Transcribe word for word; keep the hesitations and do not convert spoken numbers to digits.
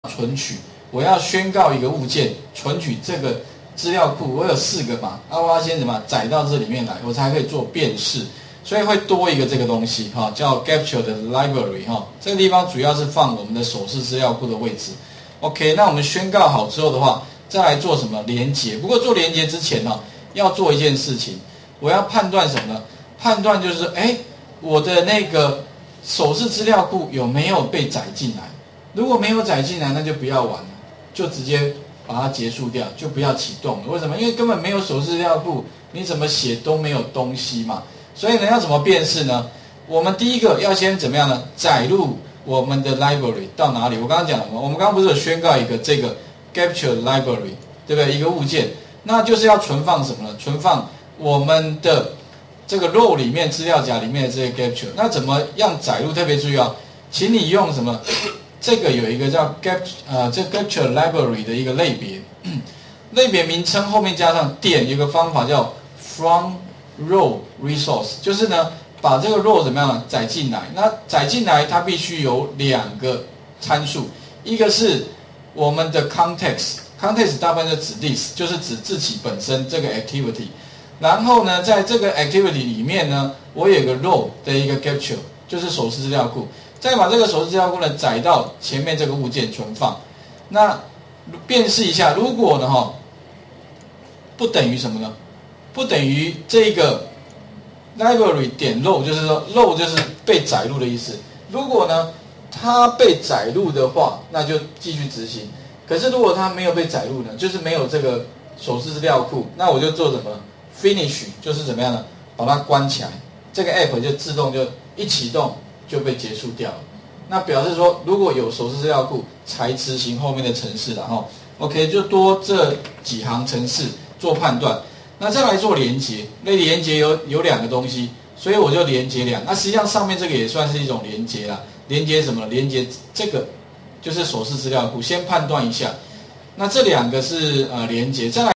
存取，我要宣告一个物件存取这个资料库，我有四个嘛，啊，我要先什么载到这里面来，我才可以做辨识，所以会多一个这个东西哈，叫 capture 的 library 哈，这个地方主要是放我们的手势资料库的位置。OK， 那我们宣告好之后的话，再来做什么连接？不过做连接之前呢，要做一件事情，我要判断什么呢？判断就是，哎，我的那个手势资料库有没有被载进来？如果没有载进来，那就不要玩了，就直接把它结束掉，就不要启动了。为什么？因为根本没有手势资料库，你怎么写都没有东西嘛。所以呢，要怎么辨识呢？我们第一个要先怎么样呢？载入我们的 library 到哪里？我刚刚讲了嘛，我们刚刚不是有宣告一个这个 capture library， 对不对？一个物件，那就是要存放什么呢？存放我们的这个 row 里面资料夹里面的这些 capture。那怎么样载入？特别注意啊，请你用什么？这个有一个叫 capture 呃，这 capture library 的一个类别，类别名称后面加上点，有一个方法叫 from row resource， 就是呢把这个 row 怎么样载进来？那载进来它必须有两个参数，一个是我们的 context，context 大部分是指 list， 就是指自己本身这个 activity。然后呢，在这个 activity 里面呢，我有一个 row 的一个 capture， 就是手势资料库。再把这个手势资料库呢载到前面这个物件存放，那辨识一下，如果呢哈不等于什么呢？不等于这个 library 点 row， 就是说 row 就是被载入的意思。如果呢它被载入的话，那就继续执行。可是如果它没有被载入呢，就是没有这个手势资料库，那我就做什么 finish， 就是怎么样呢？把它关起来，这个 app 就自动就一启动。就被结束掉了，那表示说如果有手势资料库才执行后面的程式了哈。OK， 就多这几行程式做判断，那再来做连接。那连接有有两个东西，所以我就连接两。那实际上上面这个也算是一种连接啦。连接什么？连接这个就是手势资料库，先判断一下。那这两个是呃连接，再来。